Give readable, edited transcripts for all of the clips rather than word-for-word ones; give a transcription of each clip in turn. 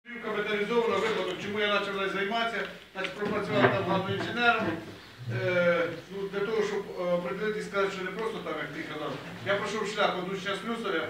Металізовано випадок, чому я почав нею займатися, пропрацював там главним інженером, для того, щоб приділити і сказати, що не просто там, як ти казав. Я пройшов шлях одучення слюсаря,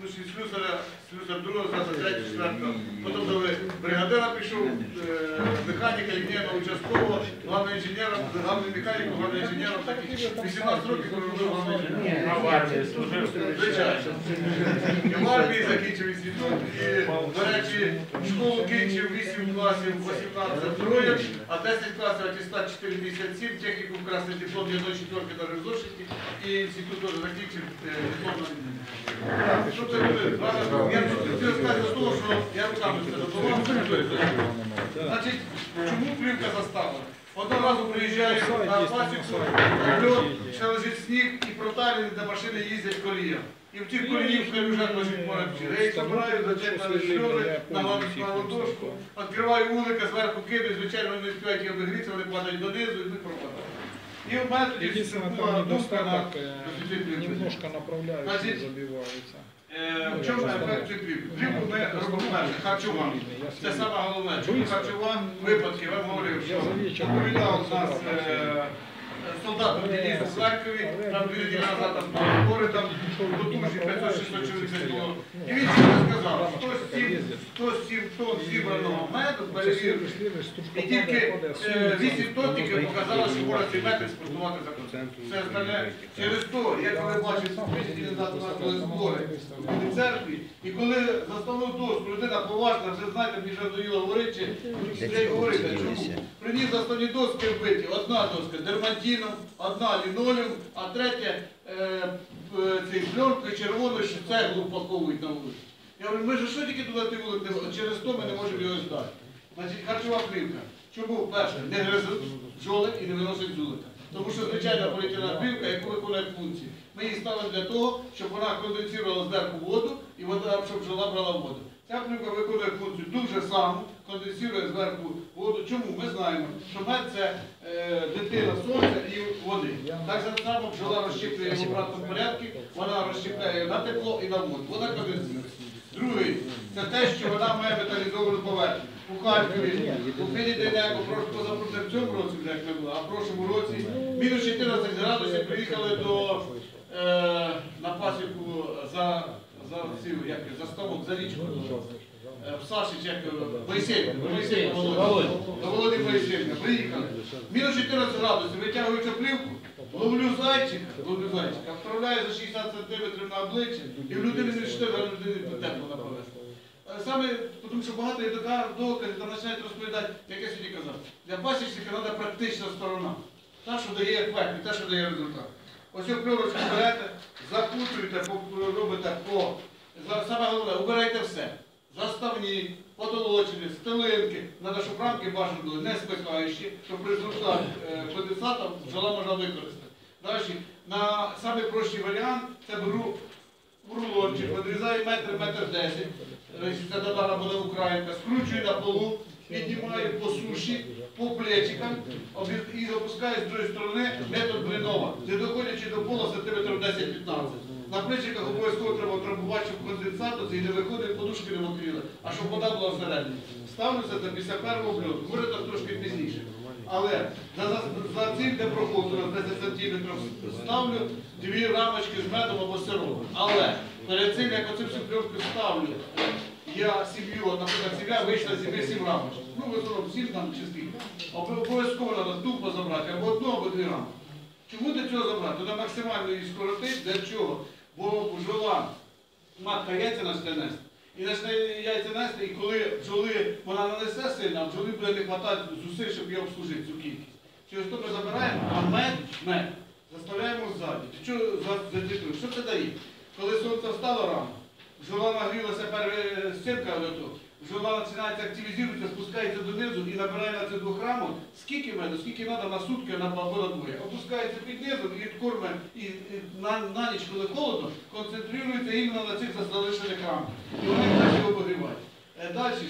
слюсар другого, третього, четвертого. Потім дали бригадира пішов, механіка, лінійного участкового, главним інженером, главним механіком, главним інженером, таких 18 років проробив главним інженером. А в армії служив? Звичайно. І в армії закінчив інститут, і, до речі, школу кінчив 8 класів, 18 троєк, а 10 класів атестат 457, техніку красний диплом, я до 4-ки навіть в зошиті, і інститут теж закінчив диплом на лінії. Що це буде? Я хотів сказати з того, що я руками це допомагав. Значить, чому плівка заставлена? Одного разу приїжджаю на пасіку, льот, ще лежить сніг і проталені, де машини їздять колія. І в тих коліїв в калюжах лежить море. Я їх збираю, зачепили шльози на ладошку, відкриваю вулика, зверху кидаю, звичайно, вони не співають їх обігріться, вони падають донизу і ми пропадають. І в мене тоді була думка на немножко направляються, забиваються. В чому ефект плівки? Плівку ми робимо перше, харчова. Це саме головне. Чому харчова? Випадки, я вам говорив, що доповідав у нас солдат в Денису в Харкові, там 2 неділі назад там збори, там до туші 500-600 чоловік було. І він сказав, 107 тонн зібраного меду перевірив. І тільки 8 тонн тільки показало, що можна цей мед експортувати за кордон. Все остальне через то, я коли бачив, що 2 неділі назад у нас були збори в церкві, і коли заставну доску людина поважна, вже знаєте, мені вже надоїло говорити, чи говорити, чому? Приніс заставні доски вбиті, одна доска дермантином, одна лінолеум, а третя пленкою червоною, що цеглу упаковують на вулиці. Я говорю, ми ж що тільки туди вулик не можемо, через то ми не можемо його здати. Значить, харчова плівка. Чому? Перше, не гризуть бджоли і не виносить золота. Тому що звичайна поліетилена плівка, яку виконує функції. Ми її ставимо для того, щоб вона конденсувала зверху воду і вода, щоб бджола брала воду. Ця плівка виконує функцію дуже саму, конденсує зверху воду. Чому? Ми знаємо, що мед – це дитина сонця і води. Так само бджола розщеплює в обратному порядку, вона розщепляє на тепло і на воду. Вона конденсує. Другий – це те, що вона має металізовану поверхню. У Харкові, у Філіденеку, позапрошлому в цьому році, як не було, а в прошлому році, мінус 14 градусів приїхали на пасіку за ставок, за річку. В Сашич, як Моїсейка, Володі Моїсейка, приїхали. Мінус 14 градусів, витягую цю плівку, ловлю зайчика, вправляю за 60 см на обличчя, і в людини не 4 години тепло направляє. Саме, тому що багато є доказів, там починають розповідати, як я сьогодні казав, для пасічника треба практична сторона. Та, що дає ефект, і та, що дає результат. Ось цю плюрочку берете, закутуєте, робите по... Саме головне, убирайте все. Заставні, потолочені, стелинки. Треба, щоб рамки бажано були не спекаючі, щоб результат конденсата бджола можна використати. Далі, на самий простий варіант, це беру рулончик, відрізаю метр 10, це додана буде українка, скручую на полу, піднімаю по суші, по плечикам і запускаю з другої сторони метод Блинова, не доходячи до пола сантиметрів 10-15. На плечиках обов'язково треба трамбувати, щоб конденсат і не виходить, подушки не мокріли, а щоб вода була всередині. Ставлю це після першого обльоту, може так трошки пізніше. Але за цим, де проход на 10 см, ставлю 2 рамочки з медом або сиропом. Але перед цим, як оцю всю пленку ставлю, я сім'ю, наприклад, сім'я вийшла з 7 рамочок. Ну, в основному 7 там чи скільки. Обов'язково треба тупо забрати, або 1, або 2 рамки. Чому для цього забрати? Треба максимально її скоротити. Для чого? Бо бджола, матка яйця почне нести. І почне яйця нести, і коли бджоли, вона нанесе сильно, а бджоли буде не вистачати зусиль, щоб її обслужити, цю кількість. Через то ми забираємо, а мед заставляємо ззаді. Що це дає? Коли сонце встало рано, бджола нагрілася стінка, бджола починається активізуватися, спускається донизу і набирає на цих 2 рамок скільки меду, скільки треба на сутки або на двоє. Опускається під низом і корме, і на ніч, коли холодно, концентрується іменно на цих залишених рамках. І вони краще обогрівають. Далі ще.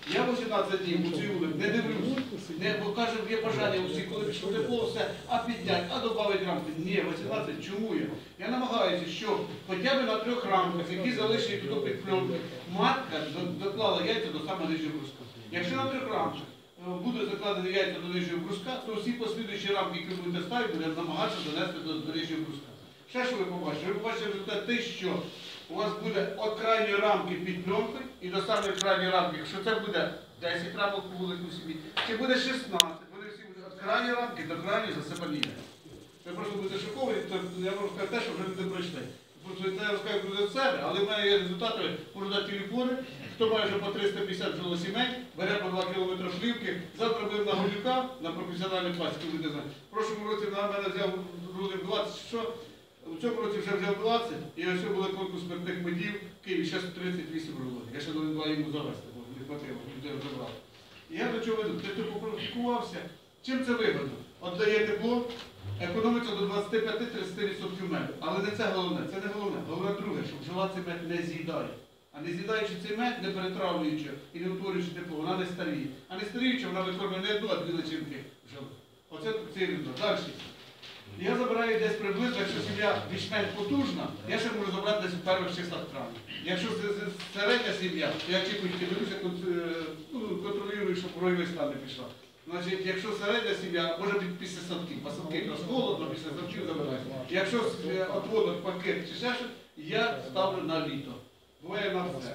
Я 18 днів у цій вулиці не дивлюся. Бо каже, є бажання усі, коли пішло тепло, все, а піднять, а додати рамки. Ні, 18, чому я? Я намагаюся, щоб хоча б на 3 рамках, які залишені тут під пленкою, матка доклала яйця до самого нижнього бруска. Якщо на 3 рамках будуть закладені яйця до нижнього бруска, то всі послідуючі рамки, які будете ставити, будуть намагатися донести до нижнього бруска. Ще що ви побачите? Ви побачите результат те, що у вас буде від крайньої рамки під пленкою і до самої крайньої рамки, якщо це буде 10 рамок по вулику собі, чи буде 16, вони всі будуть від крайньої рамки до крайньої засипані. Ви просто будете шоковані, то я можу сказати те, що вже не пройшли. Просто це я розкажу про себе, але в мене є результати, можу дати телефони, хто має вже по 350 жилосімей, бере по 2 кілометри шлівки, завтра будемо на Голюка, на професіональній класі, ви будете знати. В прошлому році на мене взяв рулив 20, що? У цьому році вже взяв 20, і ось були конкурс спиртних медів в Києві, зараз 38 рулів. Я ще не два йому завести, бо не хватило, людей забрав. І я до чого веду? Ти попротикувався. Чим це вигодно? От дає тепло, економиться до 25-30% меду. Але не це головне, це не головне. Головне друге, щоб бджола цей мед не з'їдає. А не з'їдаючи цей мед, не перетравлюючи і не утворюючи тепло, вона не старіє. А не старіючи, вона викормлює не одну, а 2 личинки бджоли. Оце цей результат. Далі. Я забираю десь приблизно, якщо сім'я більш-менш потужна, я ще можу забрати десь в перших числах травня. Якщо середня сім'я, то я чекаю, дивлюся, контролюю, щоб ройовий стан не пішла. Значить, якщо середня сім'я, може бути після садків, посадки якраз холодно, після садків забираю. Якщо отводок, пакет чи ще щось, я ставлю на літо. Буває на все,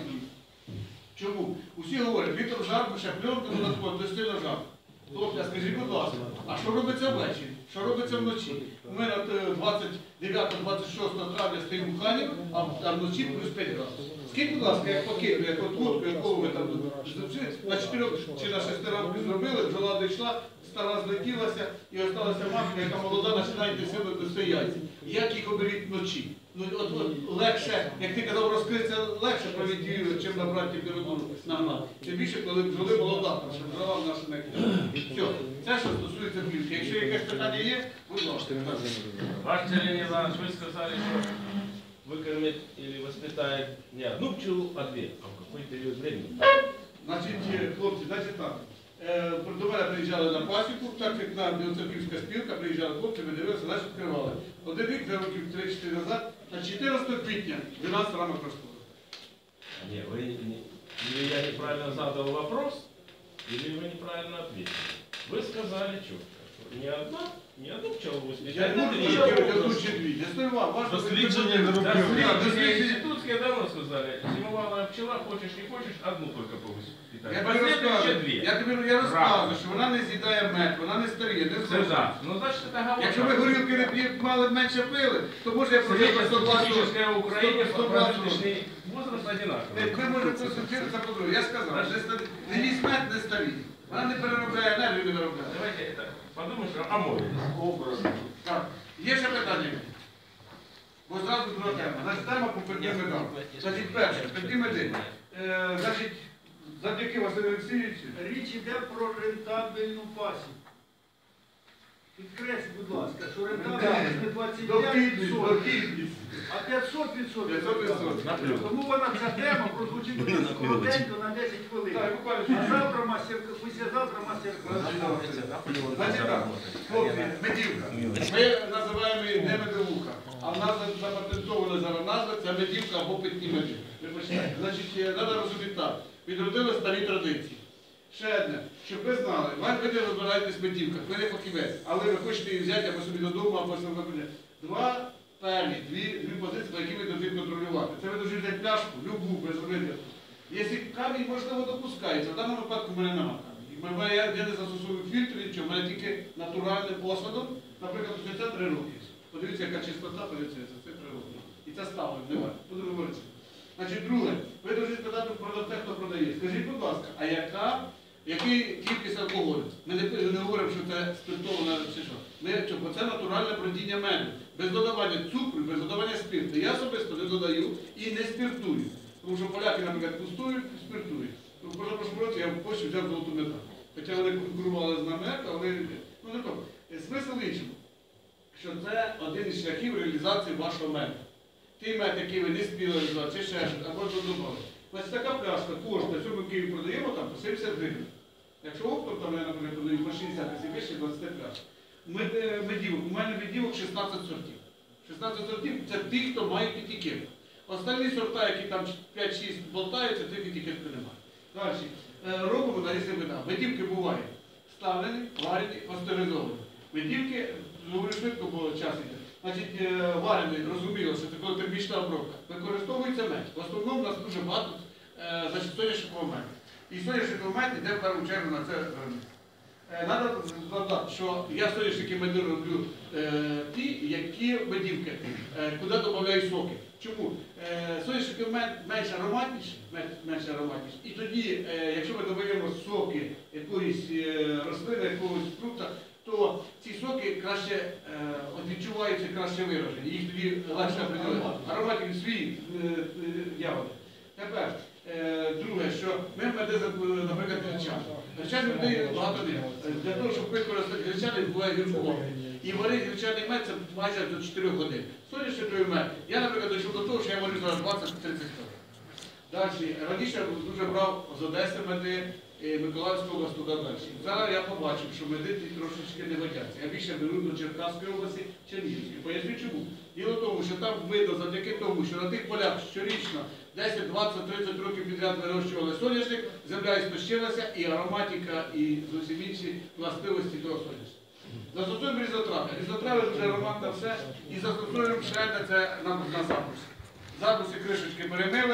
чому? Усі говорять, літом жарко, ще пленка додатково, то сильно жарко. Хлопці, скажіть, будь ласка, а що робиться ввечері? Що робиться вночі? У мене 29-26 травня стоїть буханів, а вночі плюс 5 градусів. Скажіть, будь ласка, як пакет, як отводку, якого ви там на 4 чи на 6 рамки зробили, бджола дійшла, стара злетілася і залишилася матка, яка молода, починає сильно до яйця. Як їх оберіть вночі? Ну, от легше, як ти казав, розкритися легше провіддію, чим набрати температуру нагнати. Тим більше, коли бджоли молода, тому що бджола в наша не все. Це, що стосується плівки. Якщо якесь питання є, будь ласка. Ваш Сергей Иванович, вы сказали, что выкормит или воспитает не одну пчелу, а 2, а в какой период времени? Значить, хлопці, значить так. До мене приїжджали на пасіку, так як на Білоцерківська спілка, приїжджали хлопці, ми дивилися, наші відкривали. Один рік, 2 років 3-4 назад, на 14 квітня 12 рамок розходу. Нет, вы или я неправильно задал вопрос, или вы неправильно ответили. Вы сказали четко, что не одну пчелу Я воспитать, не а можу 2. сказати, чи 2. Не стою вам, Дослідження не робили. Институтские давно сказали, зимовая пчела, хочешь не хочешь, одну только повоспитать. Я тобі розказую, я розказую, що вона не з'їдає мед, вона не старіє, не Це зрозуміє. да. Ну, значит, это говорит. Якщо ви горілки не мали менше пили, то може я прожив Средняя 120 років. статистическая в Украине 120 років. прожиточный возраст одинаковый. Ви можете консультуватися по-друге. Я сказав, не їсть мед, не старіє. Вона не переробляє енергію, не виробляє. Давайте это подумаем, что омовились. Так, є ще питання? Бо зразу друга тема. Значить, тема по переднім медам. Значить, перше, передні меди. Значить, завдяки Василю Олексійовичу. Річ йде про рентабельну пасіку. Підкресліть, будь ласка, що рентабельність не 25%, Дохідність. а 500%. 500%. Тому вона ця тема прозвучить коротенько на 10 хвилин. Так, буквально А завтра післязавтра мастер-клас. Значить так, хлопці, медівка. Ми називаємо її не медовуха, а в нас запатентована зараз назва, це медівка або питні меди. Ви почитайте. Значить, треба розуміти так. Відродили старі традиції. Ще одне, щоб ви знали, ви не розбираєтесь в медівках, ви не фахівець, але ви хочете її взяти або собі додому, або собі виконати. Дві позиції, по які ви повинні контролювати. Це ви повинні взяти пляшку, любу, без робити. Якщо камінь, можливо, допускається, в даному випадку в мене немає камінь. Я не застосовую фільтр, нічого, в мене тільки натуральним посадом, наприклад, це 3 роки. Подивіться, яка чистота, подивіться, це 3 роки. І це ставлю, немає. Буду говорити. Значить, друге, ви повинні сказати про те, хто продає. Скажіть, будь ласка, а який кількість алкоголю? Ми не говоримо, що це спиртоване чи що. Бо це натуральне бродіння меду. Без додавання цукру, без додавання спирту. Я особисто не додаю і не спиртую. Тому що поляки, наприклад, пустують і спиртують. В прошлому році я в Польщі взяв золоту медаль. Хоча вони конкурували з нами, але не то. Смисл в іншому, що це один із шляхів реалізації вашого меду. Той мед, який ви не спіли реалізувати, чи ще щось, або додавали. Значить, така пляшка коштує, що ми в Києві продаємо, 70 гривень. Якщо оптом, там я, наприклад, продаю по 60, якщо вище 25. Медівок. У мене медівок 16 сортів. 16 сортів це ті, хто мають етикетку. Остальні сорта, які там 5-6 болтаються, тих етикетки немає. Далі. Робимо на різні вида. Медівки бувають ставлені, варені, пастеризовані. Медівки, говорю швидко, бо час йде. Значить, варені, розуміло, що це коли термічна обробка. Використовується мед. В основному у нас дуже багато соняшникового меду. І соняшниковий мед йде в першу чергу на це виробництво. Треба згадати, що я соняшники меди роблю ті, які медівки, куди додаю соки. Чому? Соняшниковий мед менш ароматніший. І тоді, якщо ми додаємо соки якоїсь рослини, якогось фрукта, то ці соки краще відчуваються, краще виражені. Їх тоді легше приділити. Ароматів свій ягоди. Тепер, друге, що ми меди, наприклад, гречани. Гречани людей багато не. Для того, щоб використати гречани, буває гіркого. І варити гречаний мед це майже до 4 годин. Соняшниковий мед. Я, наприклад, дійшов до того, що я варю зараз 20-30 хвилин. Далі, раніше я дуже брав з Одеси меди, Миколаївську область, туди далі. Зараз я побачив, що меди трошечки не годяться. Я більше беру до Черкаської області, Чернігівської. Поясню чому. Діло в тому, що там видно завдяки тому, що на тих полях щорічно 10, 20, 30 років підряд вирощували соняшник, земля істощилася, і ароматика, і зовсім інші властивості того соняшника. Застосуємо різотрави. Різотрави дуже ароматне все. І застосуємо ще це на запуск. Запуси кришечки перемили,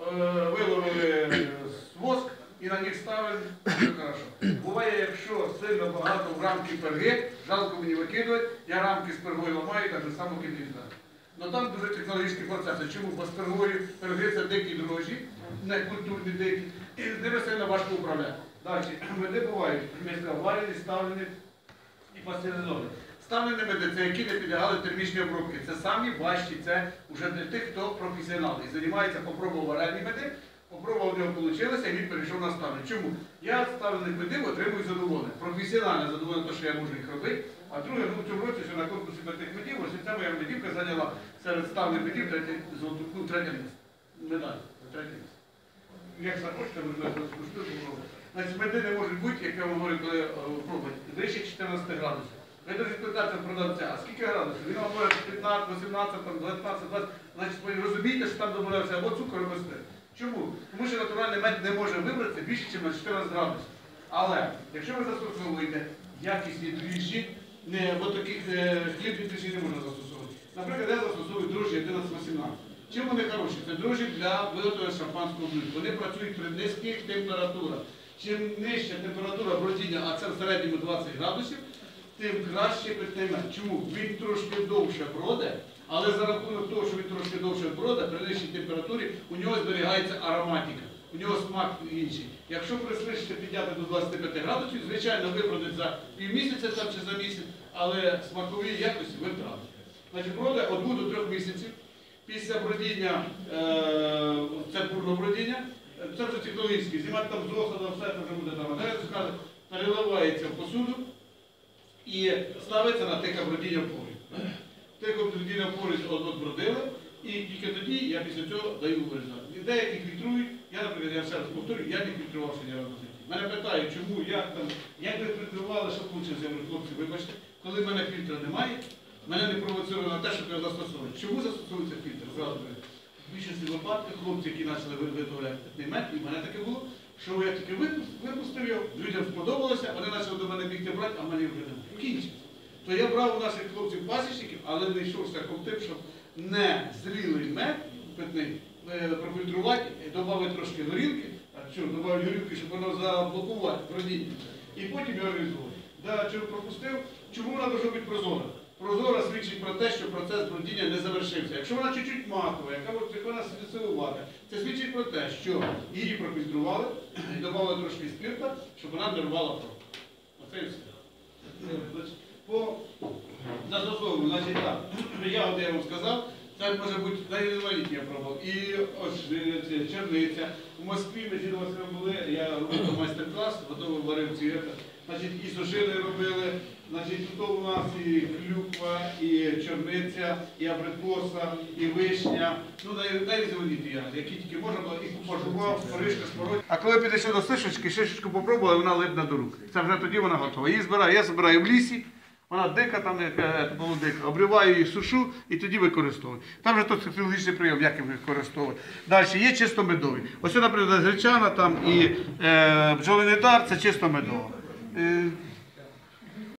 виловили воск і на них ставили. Все хорошо. Буває, якщо сильно багато в рамки перги, жалко мені викидувати, я рамки з пергою ламаю, так само кидаю. Но там дуже технологічні процеси. Чому? Бо з пергою перги це дикі дрожжі, не культурні дикі, і з ними сильно важко управляти. Далі, меди бувають, варені, ставлені і пастеризовані. Ставлені меди – це які не підлягали термічній обробці. Це самі важчі, це вже для тих, хто професіонал. І займається, попробував варені меди, попробував, не вийшло, і він перейшов на ставлені. Чому? Я з ставлених медів отримую задоволення. Професіонально задоволення, що я можу їх робити. А друге, в цьому році, що на конкурсі тих медів, ось ця моя медівка зайняла серед ставлених медів третє місце. Медаль, третє місце. Як захочете, ви скуштуєте. Значить, меди не можуть бути, як я вам говорю, коли пробують, вище 14 градусів. Ви дуже питаєте продавця, а скільки градусів? Він вам говорить 15, 18, 19, 20. Значить, ви розумієте, що там додавався або цукор, або спирт. Чому? Тому що натуральний мед не може вибратися більше, ніж на 14 градусів. Але, якщо ви застосовуєте якісні дріжджі, бо таких хлібних дріжджі не можна застосовувати. Наприклад, я застосовую дрожжі 11-18. Чим вони хороші? Це дрожжі для виготовлення шампанського блюда. Вони працюють при низьких температурах. Чим нижча температура бродіння, а це в середньому 20 градусів, тим краще питний мед. Чому? Він трошки довше броде, але за рахунок того, що він трошки довше броде, при нижчій температурі у нього зберігається ароматика, у нього смак інший. Якщо пришвидшити підняти до 25 градусів, звичайно, вибродить за півмісяця там, чи за місяць, але смакові якості ви втратите. Значить, броде 1 до 3 місяців. Після бродіння, це бурне бродіння, це вже технологічне, знімати там з осаду, все це вже буде там, переливається в посуду і ставиться на тихе бродіння в порі. Тихе бродіння в порі отбродили, і тільки тоді я після цього даю вирізати. Деякі фільтрують, я, наприклад, я ще раз повторюю, я не фільтрував ще ні разу в житті. Мене питають, чому, як ви фільтрували, що вийшло, я говорю, хлопці, вибачте, коли в мене фільтра немає, мене не провоцировано на те, щоб його застосовувати. Чому застосовується фільтр? Зразу говорю. В більшості випадків хлопці, які почали виготовляти питний мед, і в мене таке було, що я тільки випустив його, людям сподобалося, вони почали до мене бігти брати, а мені вже не кінчився. То я брав у наших хлопців-пасічників, але не йшов шляхом тим, щоб не зрілий мед питний профільтрувати, додати трошки горілки, додати горілки, щоб воно заблокувати бродіння, і потім його реалізувати. Чому пропустив? Чому вона може бути прозора? Прозора свідчить про те, що процес бродіння не завершився. Якщо вона чуть-чуть матова, як вона силувата, це свідчить про те, що її профільтрували і додали трошки спирта, щоб вона не рвала кров. Оце і все. По застосовуванню, значить так, ягоди я вам сказав, це може бути найрізноманітні я пробував. І ось черниця. У Москві ми з Василем були, я робив майстер-клас, готовий варив ці Значить, і сушили робили, значить, тут у нас і клюква, і чорниця, і абрикоса, і вишня. Ну, дай заводити я, які тільки можна було, і купа жував, парижка, смородина. А коли підійшов до шишечки, шишечку попробували, вона липне до рук. Це вже тоді вона готова. Її збираю, я збираю в лісі, вона дика, там, як молодика, обриваю її, сушу і тоді використовую. Там вже тут фізіологічний прийом, як їх використовувати. Далі є чисто медові. Ось, наприклад, гречана там і бджолиний дар, це чисто медово.